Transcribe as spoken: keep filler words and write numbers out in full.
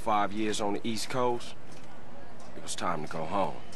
five years on the East Coast, it was time to go home.